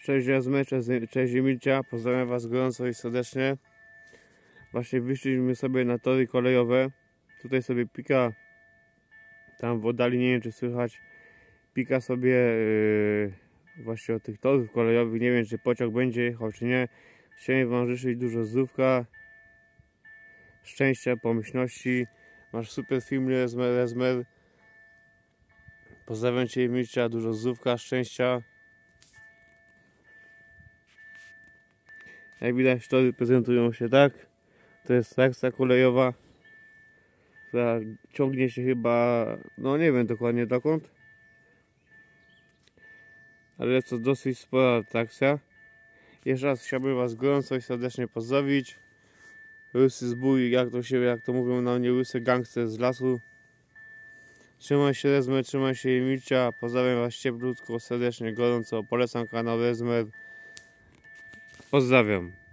Cześć Jazmy, cześć Emilcia, pozdrawiam Was gorąco i serdecznie. Właśnie wyszliśmy sobie na tory kolejowe. Tutaj sobie pika, tam w oddali, nie wiem czy słychać, pika sobie właśnie od tych torów kolejowych. Nie wiem czy pociąg będzie jechał czy nie. Chciałem Wam życzyć dużo zdrówka, szczęścia, pomyślności. Masz super film Rezmer. Pozdrawiam Cię Emilcia, dużo zdrówka, szczęścia. Jak widać, tory prezentują się tak. To jest trakcja kolejowa, która ciągnie się chyba, no nie wiem dokładnie dokąd, ale jest to dosyć spora trakcja. Jeszcze raz chciałbym Was gorąco i serdecznie pozdrowić. Łysy zbój, jak to mówią na mnie, łysy gangster z lasu. Trzymaj się Rezmer, trzymaj się Emilcia. Pozdrawiam Was cieplutko, serdecznie, gorąco. Polecam kanał Rezmer. Pozdrawiam.